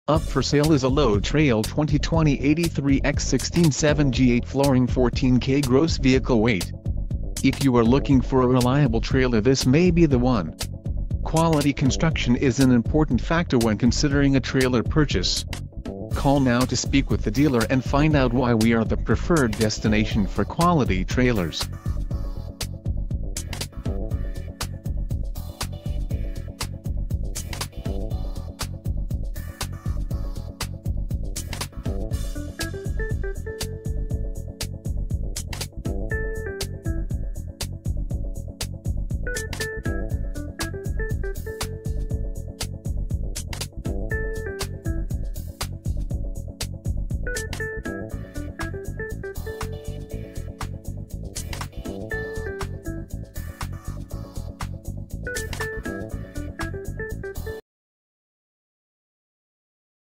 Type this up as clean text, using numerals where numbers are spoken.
Up for sale is a low trail 2020 83X16 7GA flooring 14K gross vehicle weight. If you are looking for a reliable trailer, this may be the one. Quality construction is an important factor when considering a trailer purchase. Call now to speak with the dealer and find out why we are the preferred destination for quality trailers.